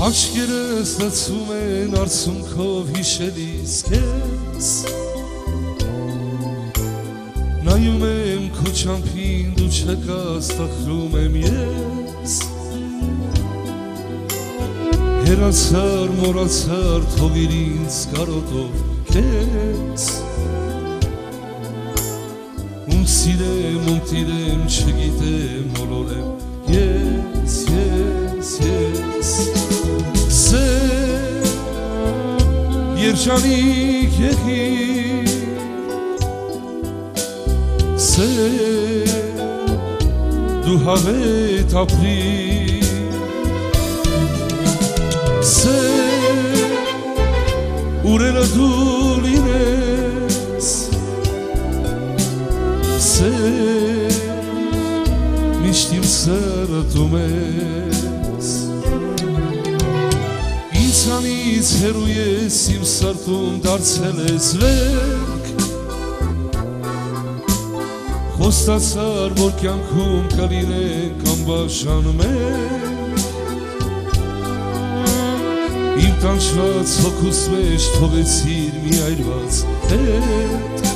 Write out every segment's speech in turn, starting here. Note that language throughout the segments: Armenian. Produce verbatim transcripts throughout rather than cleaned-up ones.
Աչքերս լցում են արցունքով հիշելիս քեզ Նայում եմ քո չամփին դու չկաս տխրում եմ ես Հեռացար մոռացար թողիր ինձ կարոտով քեզ Ում սիրեմ ում տիրեմ չգիտեմ մոլորեմ ես ես ես Երջանիկ եղիր Սեր դու հավետ ապրիր Սեր ուրելը դու լինես Սեր միշտ իմ սրտում ես Ինձանից հեռու ես իմ սրտում դարձել ես վերք Խոստացար որ կյանքում կլինենք անբաժան մենք Իմ տանջված հոգուս մեջ թողեցիր մի այրված հետ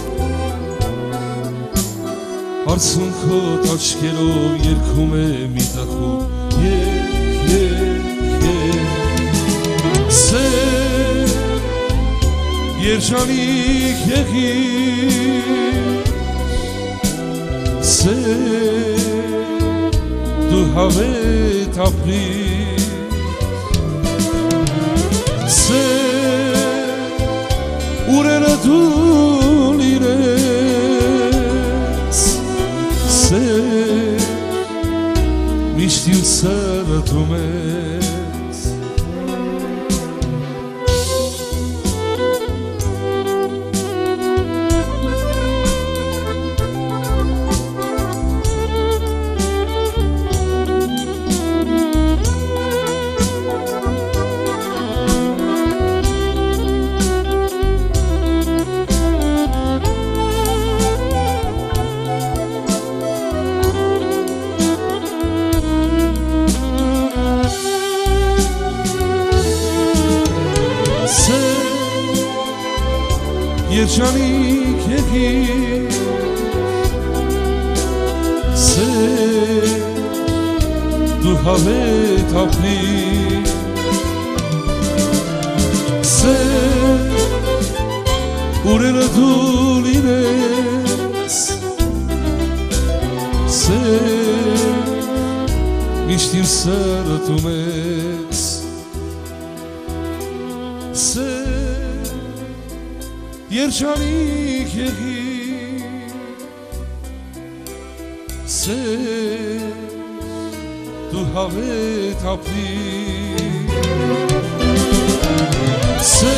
Արցունքոտ աչքերով երգում է մի տխուր երգ երգ երգ Սեր երջանիկ եղիր Սեր դու հավետ ապրիր Սեր ուրելը դու լինես Սեր միշտ իմ սրտում ես Երջանիկ եղիր Սեր դու հավետ ապրիր Սեր ուրելը դու լինես Սեր միշտ իմ սրտում ես Սեր Երջանիկ եղիր Սեր դու հավետ ապրիր Սեր